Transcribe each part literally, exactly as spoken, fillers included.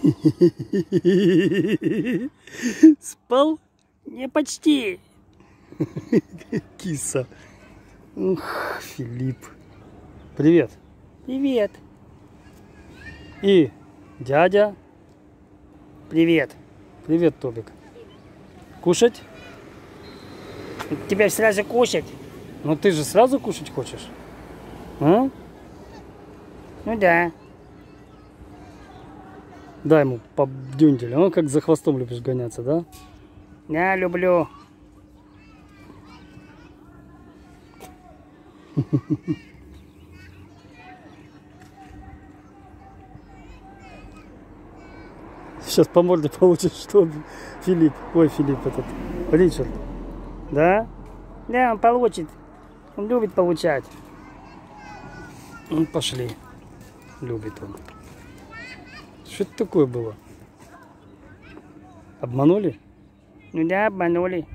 Спал? Не почти. Киса. Ух, Филипп. Привет. Привет. И дядя. Привет. Привет, Тобик. Кушать? Тебя сразу кушать? Ну ты же сразу кушать хочешь? А? Ну да. Дай ему по дюнделю. Он как за хвостом любишь гоняться, да? Да, люблю. Сейчас по морде получишь, что Филипп. Ой, Филипп этот. Ричард. Да? Да, он получит. Он любит получать. Ну, пошли. Любит он. Что это такое было? Обманули? Ну да, обманули.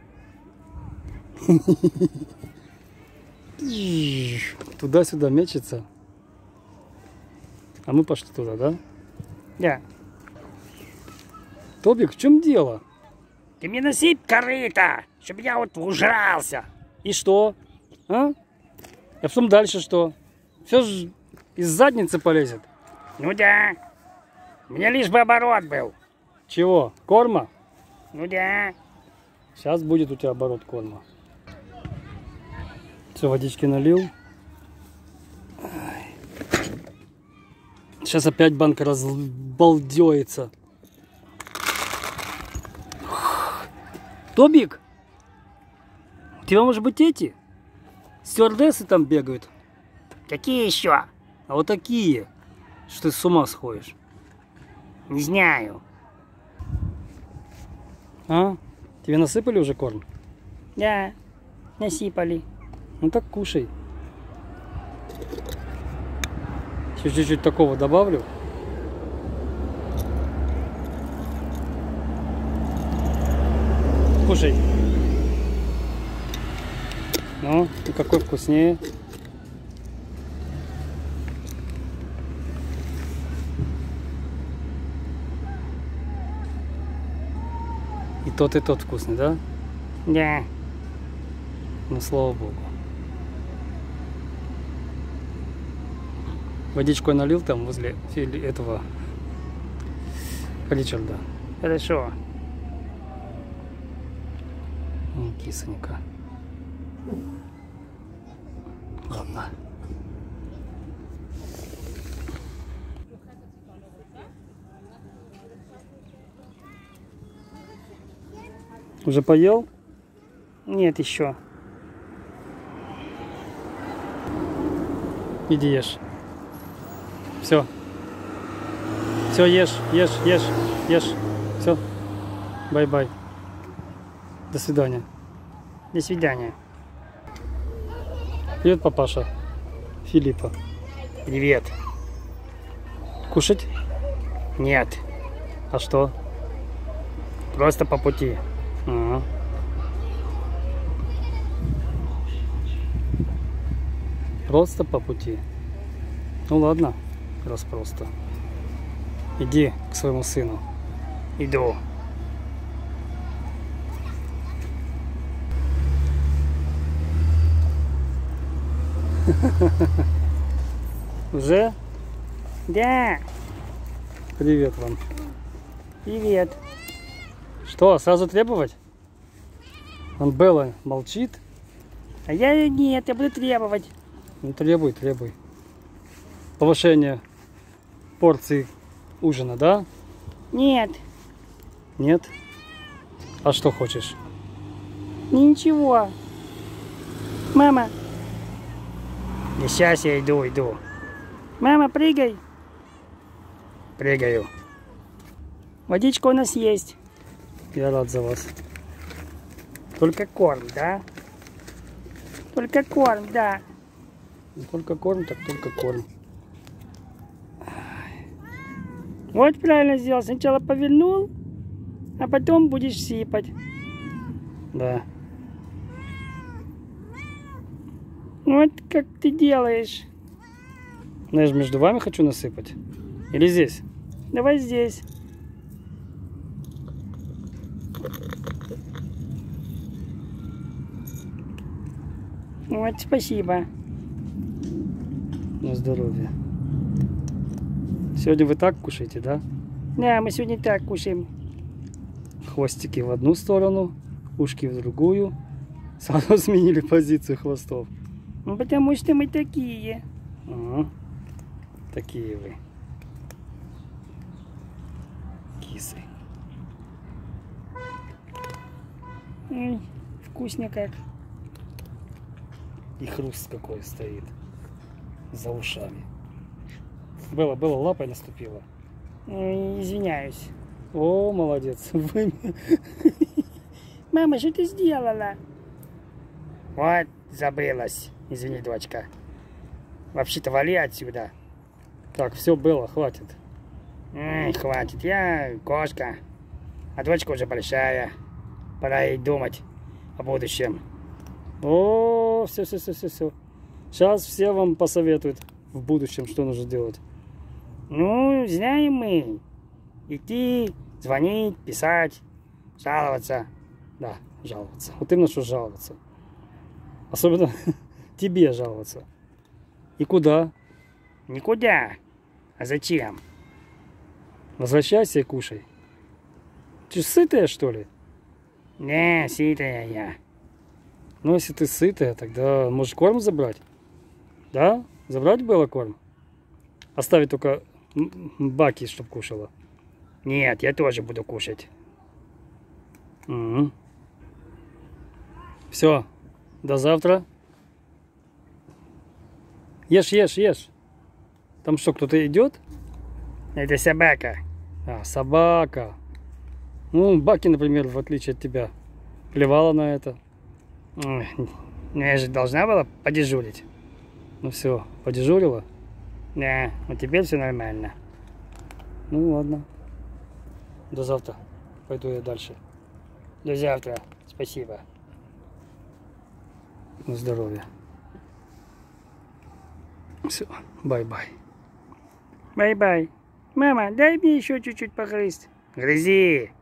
Туда-сюда мечется. А мы пошли туда, да? Да. Тобик, в чем дело? Ты мне насыпь корыто, чтобы я вот ужрался. И что? А? А потом дальше что? Все же из задницы полезет. Ну да. Мне лишь бы оборот был. Чего? Корма? Ну да. Сейчас будет у тебя оборот корма. Все, водички налил. Сейчас опять банка разбалдеется. Тобик, у тебя, может быть, эти стюардессы там бегают? Какие еще? А вот такие, что ты с ума сходишь. Не знаю. А? Тебе насыпали уже корм? Да, насыпали. Ну так кушай. Еще чуть-чуть такого добавлю. Кушай. Ну, и какой вкуснее. И тот, и тот вкусный, да? Да. Ну, слава богу. Водичку я налил там возле этого Ричарда. Хорошо. Кисонька. Ладно. Уже поел? Нет, еще. Иди ешь. Все. Все, ешь, ешь, ешь, ешь. Все. Бай-бай. До свидания. До свидания. Привет, папаша. Филиппа. Привет. Кушать? Нет. А что? Просто по пути. Ага. Просто по пути. Ну ладно, раз просто. Иди к своему сыну. Иду. Уже? Да. Привет вам. Привет. Что, сразу требовать? Он Белла молчит. А я нет, я буду требовать. Ну требуй, требуй. Повышение порции ужина, да? Нет. Нет? А что хочешь? Ничего. Мама. И сейчас я иду, иду. Мама, прыгай. Прыгаю. Водичка у нас есть. Я рад за вас. Только корм, да? Только корм, да. Не только корм, так только корм. Вот правильно сделал. Сначала повернул, а потом будешь сыпать. Да. Вот как ты делаешь. Ну, я же между вами хочу насыпать. Или здесь? Давай здесь. Вот, спасибо. На здоровье. Сегодня вы так кушаете, да? Да, мы сегодня так кушаем. Хвостики в одну сторону, ушки в другую. Сразу сменили позицию хвостов. Ну, потому что мы такие. Ага. Такие вы. Кисы. Ой, вкусно как. И хруст какой стоит за ушами. Было, было, лапой наступила. Ой, извиняюсь. О, молодец. Вы... Мама, что ты сделала? Вот, забылась. Извини, дочка. Вообще-то вали отсюда. Так, все было, хватит. Эй, хватит, я кошка. А дочка уже большая. Пора ей думать о будущем. О, все, все, все, все, все. Сейчас все вам посоветуют в будущем, что нужно делать. Ну, знаем мы. Идти, звонить, писать, жаловаться. Да, жаловаться. Вот именно что жаловаться. Особенно тебе жаловаться. И куда? Никуда. А зачем? Возвращайся и кушай. Ты сытая, что ли? Не, сытая я. Ну, если ты сытая, тогда можешь корм забрать. Да? Забрать было корм? Оставить только Баки, чтобы кушала. Нет, я тоже буду кушать. Угу. Все. До завтра. Ешь, ешь, ешь. Там что, кто-то идет? Это собака. А, собака. Ну, Баки, например, в отличие от тебя, плевала на это. Ну, я же должна была подежурить. Ну все, подежурила? Да, ну теперь все нормально. Ну ладно. До завтра. Пойду я дальше. До завтра. Спасибо. На здоровье. Все, бай-бай. Бай-бай. Мама, дай мне еще чуть-чуть погрызть. Грызи.